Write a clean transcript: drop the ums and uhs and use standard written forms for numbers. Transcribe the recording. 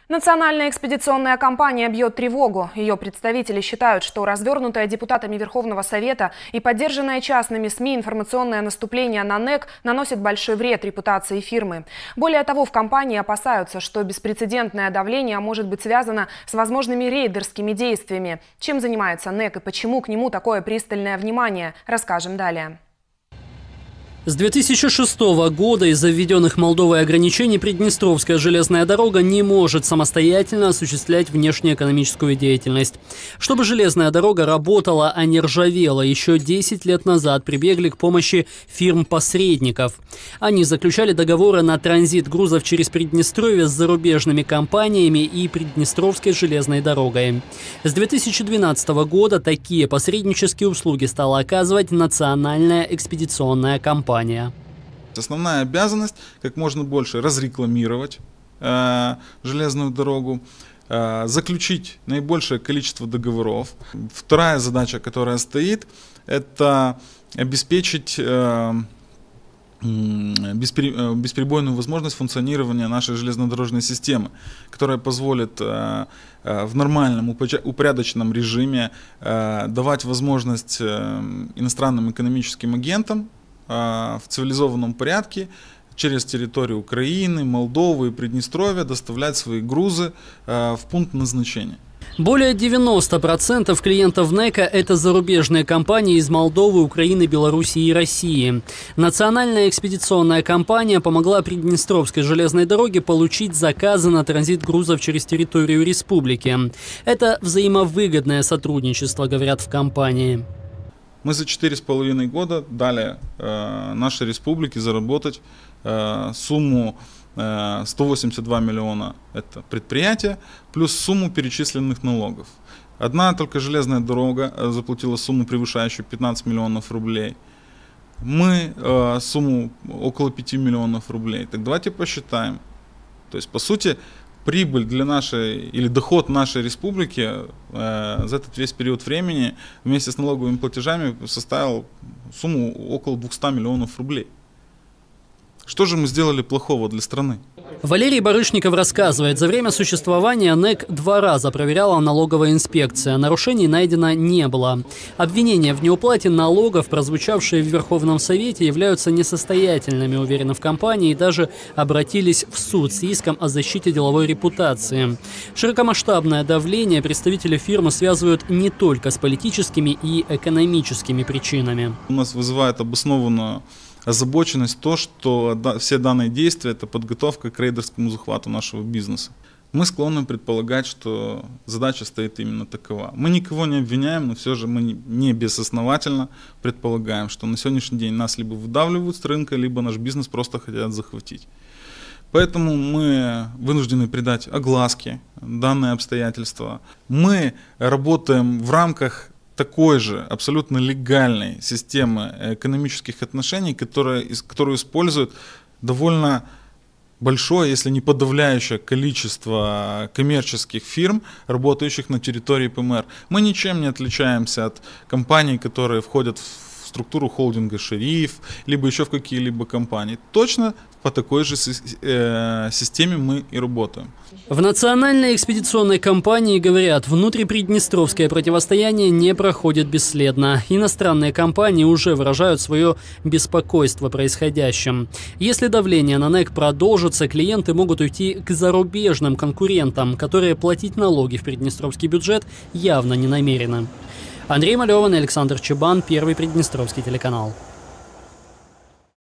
Национальная экспедиционная компания бьет тревогу. Ее представители считают, что развернутое депутатами Верховного Совета и поддержанное частными СМИ информационное наступление на НЭК наносит большой вред репутации фирмы. Более того, в компании опасаются, что беспрецедентное давление может быть связано с возможными рейдерскими действиями. Чем занимается НЭК и почему к нему такое пристальное внимание, расскажем далее. С 2006 года из-за введенных Молдовой ограничений Приднестровская железная дорога не может самостоятельно осуществлять внешнеэкономическую деятельность. Чтобы железная дорога работала, а не ржавела, еще 10 лет назад прибегли к помощи фирм-посредников. Они заключали договоры на транзит грузов через Приднестровье с зарубежными компаниями и Приднестровской железной дорогой. С 2012 года такие посреднические услуги стала оказывать Национальная экспедиционная компания. Основная обязанность – как можно больше разрекламировать железную дорогу, заключить наибольшее количество договоров. Вторая задача, которая стоит, это обеспечить бесперебойную возможность функционирования нашей железнодорожной системы, которая позволит в нормальном, упорядоченном режиме давать возможность иностранным экономическим агентам в цивилизованном порядке через территорию Украины, Молдовы и Приднестровья доставлять свои грузы в пункт назначения. Более 90% клиентов НЭКа – это зарубежные компании из Молдовы, Украины, Белоруссии и России. Национальная экспедиционная компания помогла Приднестровской железной дороге получить заказы на транзит грузов через территорию республики. Это взаимовыгодное сотрудничество, говорят в компании. Мы за 4,5 года дали нашей республике заработать сумму 182 миллиона – это предприятие, плюс сумму перечисленных налогов. Одна только железная дорога заплатила сумму, превышающую 15 миллионов рублей. Мы сумму около 5 миллионов рублей. Так давайте посчитаем. То есть, по сути, прибыль для нашей, или доход нашей республики за этот весь период времени вместе с налоговыми платежами составил сумму около 200 миллионов рублей. Что же мы сделали плохого для страны? Валерий Барышников рассказывает, за время существования НЭК 2 раза проверяла налоговая инспекция. Нарушений найдено не было. Обвинения в неуплате налогов, прозвучавшие в Верховном Совете, являются несостоятельными, уверены в компании, и даже обратились в суд с иском о защите деловой репутации. Широкомасштабное давление представители фирмы связывают не только с политическими и экономическими причинами. У нас вызывает обоснованную озабоченность то, что все данные действия – это подготовка к рейдерскому захвату нашего бизнеса. Мы склонны предполагать, что задача стоит именно такова. Мы никого не обвиняем, но все же мы не безосновательно предполагаем, что на сегодняшний день нас либо выдавливают с рынка, либо наш бизнес просто хотят захватить. Поэтому мы вынуждены придать огласке данные обстоятельства. Мы работаем в рамках такой же абсолютно легальной системы экономических отношений, которую используют довольно большое, если не подавляющее количество коммерческих фирм, работающих на территории ПМР. Мы ничем не отличаемся от компаний, которые входят в структуру холдинга «Шериф», либо еще в какие-либо компании. Точно по такой же системе мы и работаем. В Национальной экспедиционной компании говорят, внутриприднестровское противостояние не проходит бесследно. Иностранные компании уже выражают свое беспокойство происходящим. Если давление на НЭК продолжится, клиенты могут уйти к зарубежным конкурентам, которые платить налоги в приднестровский бюджет явно не намерены. Андрей Малеван и Александр Чебан, Первый Приднестровский телеканал.